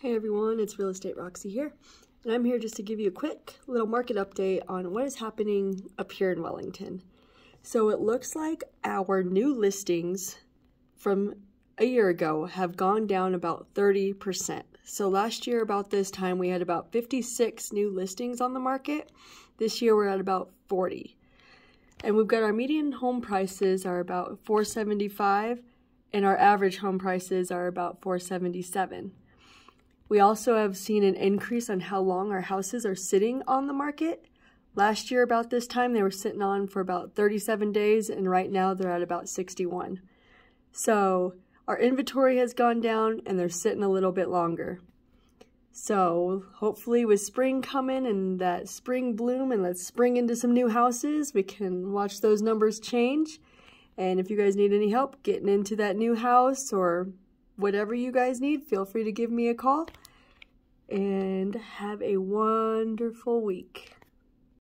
Hey everyone, it's Real Estate Roxy here, and I'm here just to give you a quick little market update on what is happening up here in Wellington. So it looks like our new listings from a year ago have gone down about 30%. So last year about this time we had about 56 new listings on the market. This year we're at about 40. And we've got our median home prices are about $475 and our average home prices are about $477. We also have seen an increase on how long our houses are sitting on the market. Last year about this time they were sitting on for about 37 days and right now they're at about 61. So our inventory has gone down and they're sitting a little bit longer. So hopefully with spring coming and that spring bloom and let's spring into some new houses, we can watch those numbers change. And if you guys need any help getting into that new house or whatever you guys need, feel free to give me a call and have a wonderful week.